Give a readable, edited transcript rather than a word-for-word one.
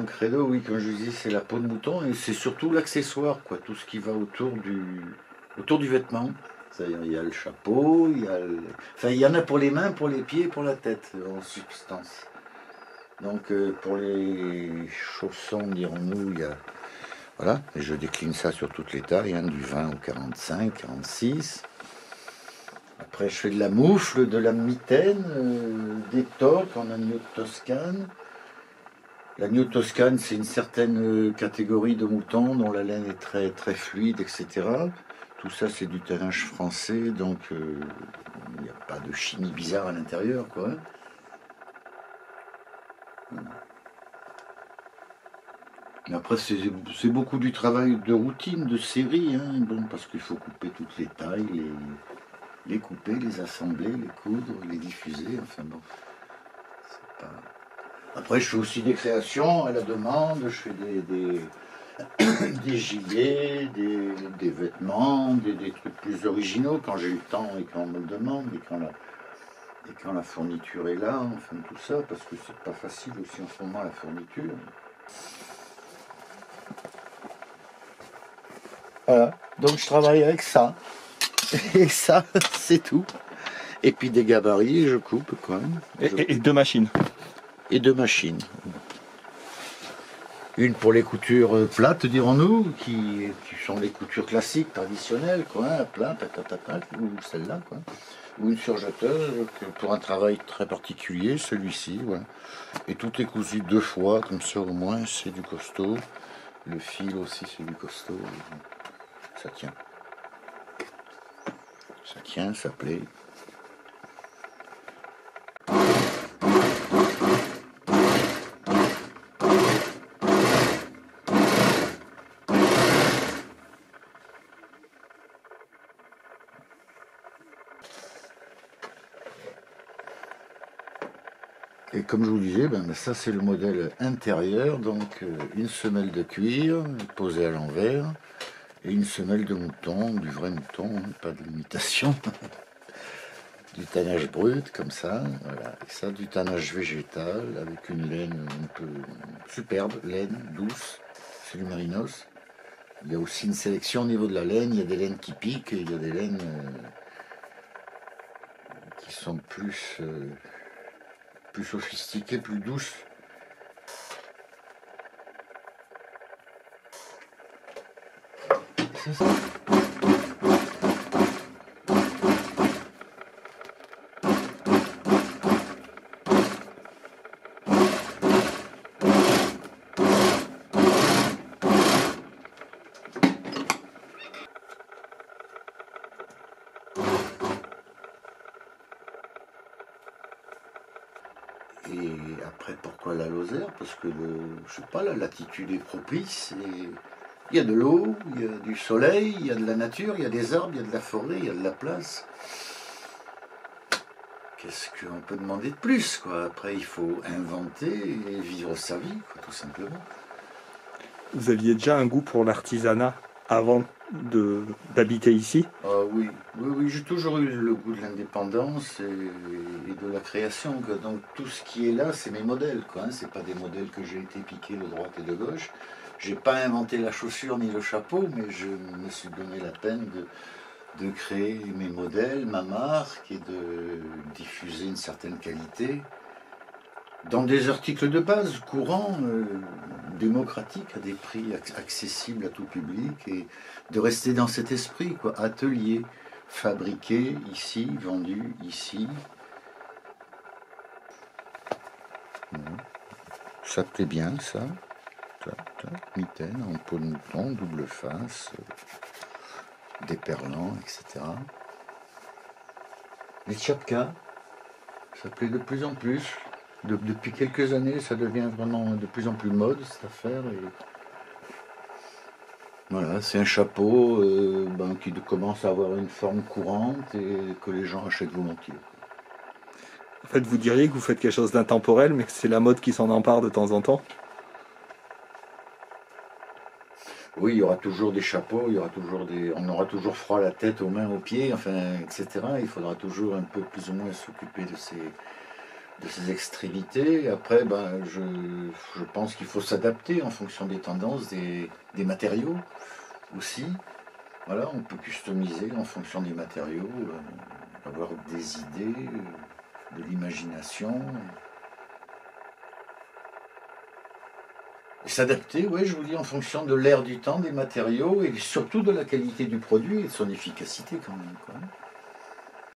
mon credo, oui, comme je vous dis, c'est la peau de mouton et c'est surtout l'accessoire, quoi, tout ce qui va autour du vêtement. C'est-à-dire, il y a le chapeau, enfin, il y en a pour les mains, pour les pieds et pour la tête, en substance. Donc, pour les chaussons, dirons-nous, il y a. Voilà, et je décline ça sur toutes les tailles, hein, du 20 au 45, 46. Après, je fais de la moufle, de la mitaine, des toques en agneau de Toscane. L'agneau toscane, c'est une certaine catégorie de moutons dont la laine est très, très fluide, etc. Tout ça, c'est du tannage français, donc il n'y a pas de chimie bizarre à l'intérieur, quoi. Mais après, c'est beaucoup du travail de routine, de série, hein, bon, parce qu'il faut couper toutes les tailles, les couper, les assembler, les coudre, les diffuser, enfin bon. C'est pas... Après, je fais aussi des créations à la demande, je fais des gilets, des vêtements, des trucs plus originaux quand j'ai eu le temps et quand on me le demande et quand la fourniture est là, enfin tout ça, parce que c'est pas facile aussi en ce moment la fourniture. Voilà, donc je travaille avec ça. Et ça, c'est tout. Et puis des gabarits, je coupe quoi. Et deux machines. Et deux machines. Une pour les coutures plates, dirons-nous, qui sont les coutures classiques, traditionnelles, quoi, plat, ou celle-là, quoi. Ou une surjeteuse pour un travail très particulier, celui-ci, voilà. Et tout est cousu 2 fois, comme ça au moins, c'est du costaud. Le fil aussi, c'est du costaud. Ça tient. Ça tient, ça plaît. Et comme je vous disais, ça c'est le modèle intérieur, donc une semelle de cuir posée à l'envers et une semelle de mouton, du vrai mouton, hein, pas de l'imitation, du tannage brut comme ça, voilà. Et ça du tannage végétal avec une laine un peu superbe, laine douce, c'est du mérinos. Il y a aussi une sélection au niveau de la laine, il y a des laines qui piquent, et il y a des laines qui sont plus sophistiquées, plus douces. C'est ça. Et après, pourquoi la Lozère? Parce que, je sais pas, la latitude est propice. Et il y a de l'eau, il y a du soleil, il y a de la nature, il y a des arbres, il y a de la forêt, il y a de la place. Qu'est-ce qu'on peut demander de plus, quoi? Après, il faut inventer et vivre sa vie, quoi, tout simplement. Vous aviez déjà un goût pour l'artisanat avant d'habiter ici? Oui, j'ai toujours eu le goût de l'indépendance et de la création, quoi. Donc tout ce qui est là, c'est mes modèles, quoi, hein. C'est pas des modèles que j'ai été piqués de droite et de gauche. J'ai pas inventé la chaussure ni le chapeau, mais je me suis donné la peine de créer mes modèles, ma marque, et de diffuser une certaine qualité dans des articles de base, courants, démocratiques, à des prix accessibles à tout public, et de rester dans cet esprit, quoi, atelier, fabriqué ici, vendu ici. Ça plaît bien, ça. Mitaine en peau de mouton, double face, déperlant, etc. Les tchapkas, ça plaît de plus en plus. Depuis quelques années, ça devient vraiment de plus en plus mode, cette affaire. Et voilà, c'est un chapeau qui commence à avoir une forme courante et que les gens achètent volontiers. En fait, vous diriez que vous faites quelque chose d'intemporel, mais que c'est la mode qui s'en empare de temps en temps? Oui, il y aura toujours des chapeaux, on aura toujours froid à la tête, aux mains, aux pieds, enfin, etc. Il faudra toujours un peu plus ou moins s'occuper de ses extrémités. Après, ben, je pense qu'il faut s'adapter en fonction des tendances, des matériaux aussi. Voilà, on peut customiser en fonction des matériaux, avoir des idées, de l'imagination. Et s'adapter, oui, je vous dis, en fonction de l'air du temps, des matériaux et surtout de la qualité du produit et de son efficacité quand même, quoi.